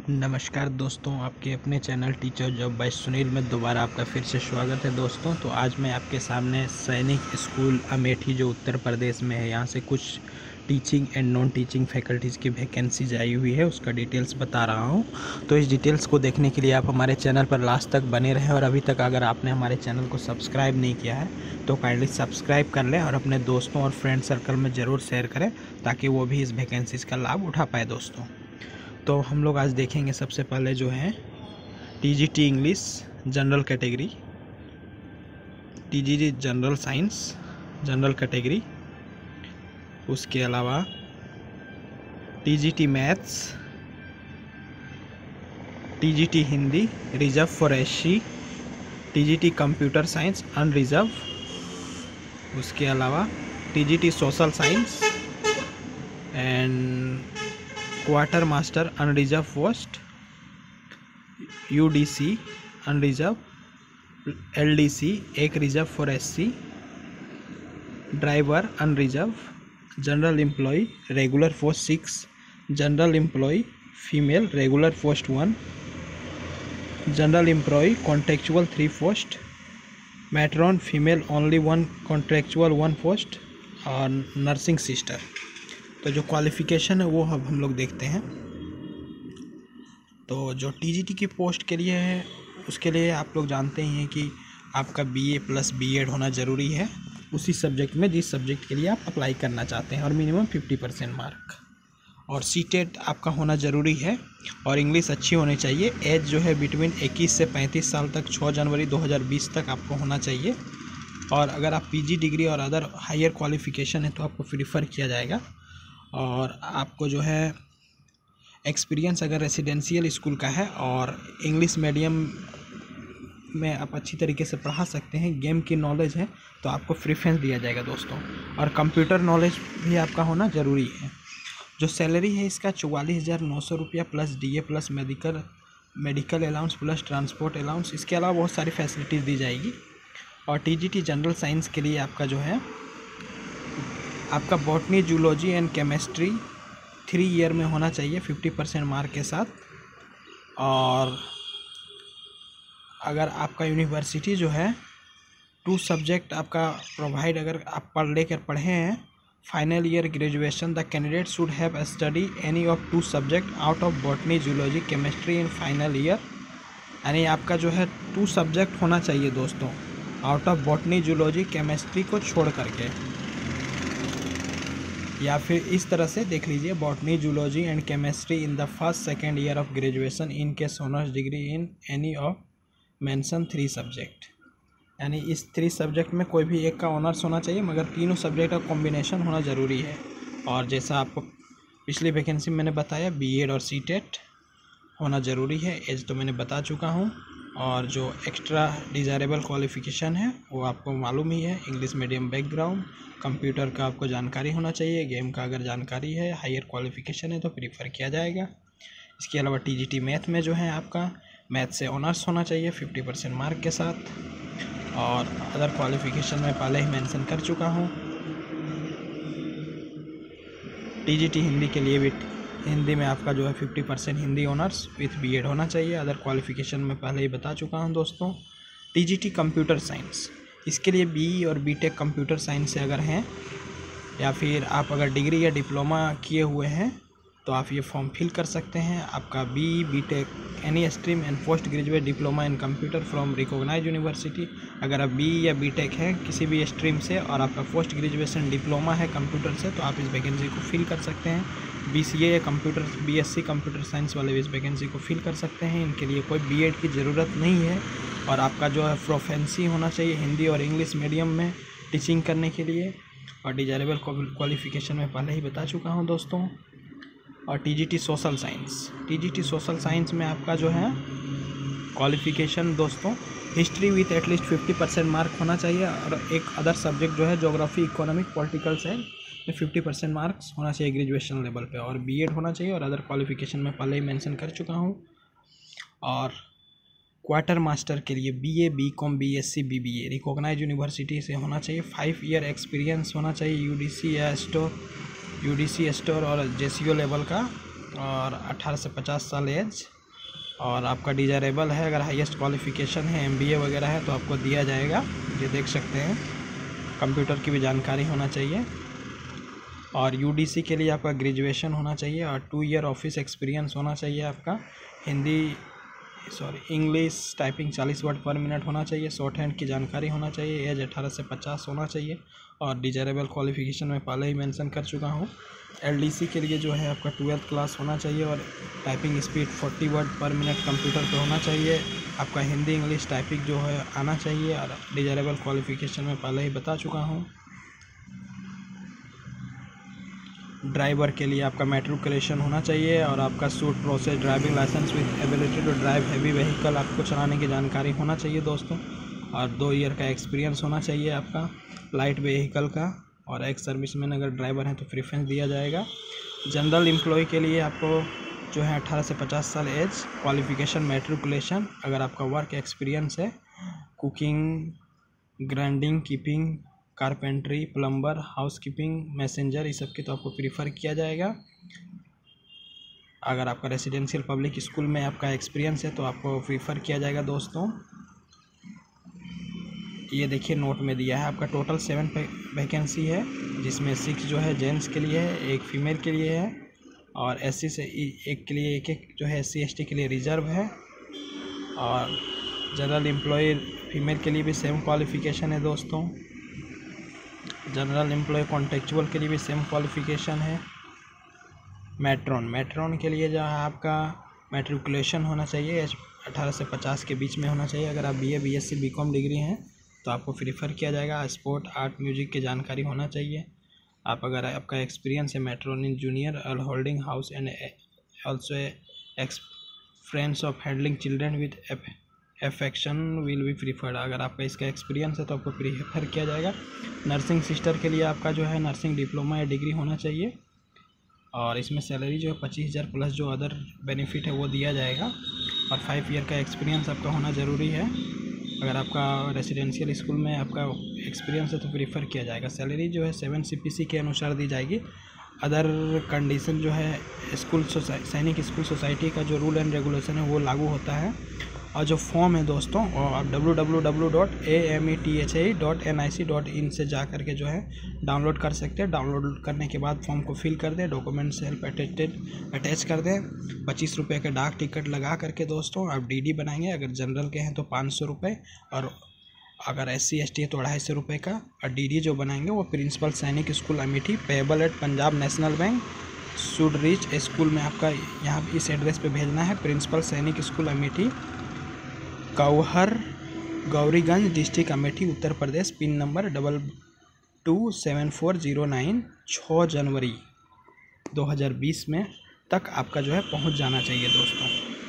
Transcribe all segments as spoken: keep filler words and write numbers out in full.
नमस्कार दोस्तों, आपके अपने channel teacher job by Sunil में दोबारा आपका फिर से स्वागत है। दोस्तों तो आज मैं आपके सामने सैनिक स्कूल अमेठी जो उत्तर प्रदेश में है, यहाँ से कुछ teaching and non teaching faculties की वैकेंसीज आई हुई है, उसका डिटेल्स बता रहा हूँ। तो इस डिटेल्स को देखने के लिए आप हमारे चैनल पर लास्ट तक बने रहें, और अभी तक अगर आपने हमारे चैनल को सब्सक्राइब नहीं किया है तो काइंडली सब्सक्राइब कर लें और अपने दोस्तों और फ्रेंड सर्कल में ज़रूर शेयर करें ताकि वो भी इस वैकेंसीज़ का लाभ उठा पाए। दोस्तों तो हम लोग आज देखेंगे सबसे पहले जो है TGT English general category, TGT general science general category, उसके अलावा TGT maths, TGT Hindi reserved for SC, TGT computer science unreserved, उसके अलावा TGT social science and quarter master unreserved post, UDC unreserved, LDC एक reserved for SC, driver unreserved, general employee regular post six, general employee female regular post one, general employee contractual three post, matron female only one contractual one post, और nursing sister. तो जो qualification है वो अब हम लोग देखते हैं। तो जो टीजीटी की पोस्ट के लिए है उसके लिए आप लोग जानते ही हैं कि आपका बीए प्लस बीएड होना ज़रूरी है उसी सब्जेक्ट में जिस सब्जेक्ट के लिए आप अप्लाई करना चाहते हैं, और मिनिमम फिफ्टी परसेंट मार्क, और सीटेट आपका होना ज़रूरी है, और इंग्लिश अच्छी होनी चाहिए। एज जो है बिटवीन इक्कीस से पैंतीस साल तक छः जनवरी दो हज़ार बीस तक आपको होना चाहिए, और अगर आप पीजी डिग्री और अदर हायर क्वालिफ़िकेशन है तो आपको प्रीफर किया जाएगा। और आपको जो है एक्सपीरियंस अगर रेसिडेंशियल स्कूल का है और इंग्लिश मीडियम में आप अच्छी तरीके से पढ़ा सकते हैं, गेम की नॉलेज है तो आपको प्रेफरेंस दिया जाएगा दोस्तों, और कंप्यूटर नॉलेज भी आपका होना ज़रूरी है। जो सैलरी है इसका चौवालीस हज़ार नौ सौ रुपया plus DA plus medical medical allowance plus transport allowance, इसके अलावा बहुत सारी फैसिलिटीज़ दी जाएगी। और टीजीटी जनरल साइंस के लिए आपका जो है आपका botany zoology and chemistry three year में होना चाहिए फिफ्टी परसेंट मार्क के साथ। और अगर आपका यूनिवर्सिटी जो है टू सब्जेक्ट आपका प्रोवाइड अगर आप पढ़ लेकर पढ़े हैं final year graduation, the candidate should have study any of two subject out of botany zoology chemistry in final year, यानी आपका जो है टू सब्जेक्ट होना चाहिए दोस्तों out of botany zoology chemistry को छोड़ करके, या फिर इस तरह से देख लीजिए botany zoology and chemistry in the first second year of graduation in case honours degree in any of mention three subject, यानी इस थ्री सब्जेक्ट में कोई भी एक का ऑनर्स होना चाहिए, मगर तीनों सब्जेक्ट का कॉम्बिनेशन होना ज़रूरी है। और जैसा आपको पिछली वैकेंसी में मैंने बताया बीएड और सीटेट होना ज़रूरी है, एज तो मैंने बता चुका हूँ। और जो एक्स्ट्रा डिज़ायरेबल क्वालिफ़िकेशन है वो आपको मालूम ही है, इंग्लिश मीडियम बैकग्राउंड, कंप्यूटर का आपको जानकारी होना चाहिए, गेम का अगर जानकारी है, हायर क्वालिफ़िकेशन है तो प्रीफर किया जाएगा। इसके अलावा टीजीटी मैथ में जो है आपका मैथ से ऑनर्स होना चाहिए फिफ्टी परसेंट मार्क के साथ, और अदर क्वालिफ़िकेशन मैं पहले ही मेंशन कर चुका हूँ। टीजीटी हिंदी के लिए भी हिंदी में आपका जो है fifty percent Hindi honours with BEd होना चाहिए, अदर क्वालिफ़िकेशन मैं पहले ही बता चुका हूं दोस्तों। टीजीटी कंप्यूटर साइंस, इसके लिए बीई और बीटेक कंप्यूटर साइंस से अगर हैं, या फिर आप अगर डिग्री या डिप्लोमा किए हुए हैं तो आप ये फॉर्म फिल कर सकते हैं। आपका BE BTech any stream and post graduate diploma in computer from recognise university, अगर आप बीई या बीटेक हैं किसी भी स्ट्रीम से और आपका पोस्ट ग्रेजुएशन डिप्लोमा है कंप्यूटर से तो आप इस वैकेंसी को फिल कर सकते हैं। बीसीए या कंप्यूटर बीएससी कंप्यूटर साइंस वाले इस वैकेंसी को फिल कर सकते हैं, इनके लिए कोई बीएड की ज़रूरत नहीं है, और आपका जो है प्रोफेंसी होना चाहिए हिंदी और इंग्लिश मीडियम में टीचिंग करने के लिए, और डिज़ायरेबल क्वालिफ़िकेशन में पहले ही बता चुका हूँ दोस्तों। और TGT social science, TGT social science में आपका जो है क्वालिफ़िकेशन दोस्तों history with at least fifty percent mark होना चाहिए, और एक अदर सब्जेक्ट जो है ज्योग्राफी इकोनॉमिक पॉलिटिकल साइंस में फिफ्टी परसेंट मार्क्स होना चाहिए ग्रेजुएशन लेवल पे, और बीएड होना चाहिए, और अदर क्वालिफ़िकेशन में पहले ही मेंशन कर चुका हूँ। और क्वार्टर मास्टर के लिए BA BCom BSc BBA recognise university से होना चाहिए, फाइव ईयर एक्सपीरियंस होना चाहिए, यूडीसी या स्टोर यूडीसी स्टोर और जेसीओ लेवल का और अठारह से पचास साल एज, और आपका डिजायरेबल है। अगर हाईएस्ट क्वालिफ़िकेशन है एमबीए वगैरह है तो आपको दिया जाएगा। ये देख सकते हैं, कंप्यूटर की भी जानकारी होना चाहिए। और यूडीसी के लिए आपका ग्रेजुएशन होना चाहिए और टू ईयर ऑफिस एक्सपीरियंस होना चाहिए आपका। हिंदी सॉरी इंग्लिश टाइपिंग चालीस वर्ड पर मिनट होना चाहिए। शॉर्ट हैंड की जानकारी होना चाहिए। एज अठारह से पचास होना चाहिए। और डिजायरेबल क्वालिफ़िकेशन मैं पहले ही मेंशन कर चुका हूँ। एलडीसी के लिए जो है आपका ट्वेल्थ क्लास होना चाहिए और टाइपिंग स्पीड चालीस वर्ड पर मिनट कंप्यूटर पे होना चाहिए। आपका हिंदी इंग्लिश टाइपिंग जो है आना चाहिए। और डिजायरेबल क्वालिफ़िकेशन मैं पहले ही बता चुका हूँ। ड्राइवर के लिए आपका मैट्रिकुलेशन होना चाहिए और आपका should possess driving licence with ability to drive heavy vehicle आपको चलाने की जानकारी होना चाहिए दोस्तों। और दो ईयर का एक्सपीरियंस होना चाहिए आपका लाइट व्हीकल का। और एक्स सर्विसमैन अगर ड्राइवर हैं तो प्रेफरेंस दिया जाएगा। जनरल एम्प्लॉय के लिए आपको जो है अठारह से पचास साल एज, क्वालिफ़िकेशन मैट्रिकुलेशन। अगर आपका वर्क एक्सपीरियंस है cooking, grinding, keeping, carpentry, plumber, housekeeping, messenger, इस सब की तो आपको प्रीफर किया जाएगा। अगर आपका रेसिडेंशियल पब्लिक स्कूल में आपका एक्सपीरियंस है तो आपको प्रीफर किया जाएगा दोस्तों। ये देखिए नोट में दिया है आपका टोटल सेवन वैकेंसी है, जिसमें सिक्स जो है जेंट्स के लिए है, एक फीमेल के लिए है और एससी से एक के लिए एक एक जो है एससी एसटी के लिए रिजर्व है। और जनरल एम्प्लॉय फीमेल के लिए भी सेम क्वालिफ़िकेशन है दोस्तों। जनरल एम्प्लॉय कॉन्ट्रेक्चुअल के लिए भी सेम क्वालिफ़िकेशन है। मैट्रॉन मैट्रॉन के लिए जो है आपका मैट्रिकुलेशन होना चाहिए, अठारह से पचास के बीच में होना चाहिए। अगर आप बीए, बीएससी, बीकॉम डिग्री हैं तो आपको प्रीफर किया जाएगा। स्पोर्ट, आर्ट, म्यूजिक की जानकारी होना चाहिए। आप अगर आपका एक्सपीरियंस है matron in junior holding house and also experience of handling children with affection will be preferred. अगर आपका इसका एक्सपीरियंस है तो आपको प्रीफर किया जाएगा। नर्सिंग सिस्टर के लिए आपका जो है नर्सिंग डिप्लोमा या डिग्री होना चाहिए। और इसमें सैलरी जो है पच्चीस हज़ार प्लस जो अदर बेनिफिट है वो दिया जाएगा। और फाइव ईयर का एक्सपीरियंस आपका होना ज़रूरी है। अगर आपका रेसिडेंशियल स्कूल में आपका एक्सपीरियंस है तो प्रीफर किया जाएगा। सैलरी जो है सेवन सीपीसी के अनुसार दी जाएगी। अदर कंडीशन जो है school society Sainik school society का जो रूल एंड रेगुलेशन है वो लागू होता है। और जो फॉर्म है दोस्तों और आप W W W dot A M E T H I dot N I C dot in से जा करके जो है डाउनलोड कर सकते हैं। डाउनलोड करने के बाद फॉर्म को फिल कर दें, डॉक्यूमेंट सेल्फ अटेस्टेड अटैच कर दें। पच्चीस रुपये का डाक टिकट लगा करके दोस्तों आप डीडी बनाएंगे। अगर जनरल के हैं तो पाँच सौ रुपये और अगर एस सी एस टी है तो अढ़ाई सौ रुपये का। और डीडी जो बनाएंगे वो principal Sainik school Amethi, payable at Punjab National Bank, should reach school में आपका यहाँ इस एड्रेस पे भेजना है। Principal Sainik school Amethi, Kauhar, Gauriganj district Amethi, Uttar Pradesh. Pin number double two seven four zero nine. छः जनवरी दो हज़ार बीस में तक आपका जो है पहुंच जाना चाहिए दोस्तों।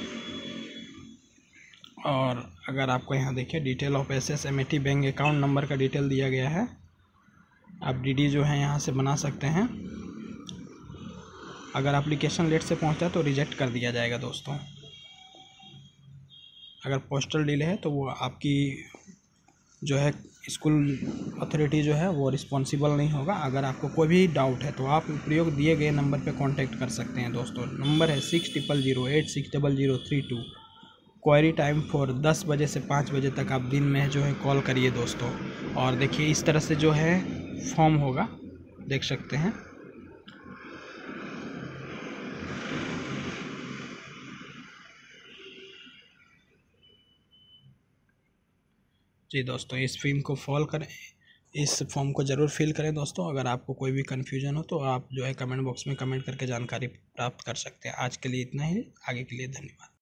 और अगर आपको यहाँ देखिए detail of S S Amethi bank account number का डिटेल दिया गया है। आप डीडी जो है यहाँ से बना सकते हैं। अगर एप्लीकेशन लेट से पहुँचता है तो रिजेक्ट कर दिया जाएगा दोस्तों। अगर पोस्टल डिले है तो वो आपकी जो है स्कूल अथॉरिटी जो है वो रिस्पॉन्सिबल नहीं होगा। अगर आपको कोई भी डाउट है तो आप प्रयोग दिए गए नंबर पे कांटेक्ट कर सकते हैं दोस्तों। नंबर है six triple zero eight six double zero three two. Query time for दस बजे से पाँच बजे तक आप दिन में जो है कॉल करिए दोस्तों। और देखिए इस तरह से जो है फॉर्म होगा, देख सकते हैं। जी दोस्तों, इस फॉर्म को फॉलो करें, इस फॉर्म को ज़रूर फिल करें दोस्तों। अगर आपको कोई भी कन्फ्यूजन हो तो आप जो है कमेंट बॉक्स में कमेंट करके जानकारी प्राप्त कर सकते हैं। आज के लिए इतना ही, आगे के लिए धन्यवाद।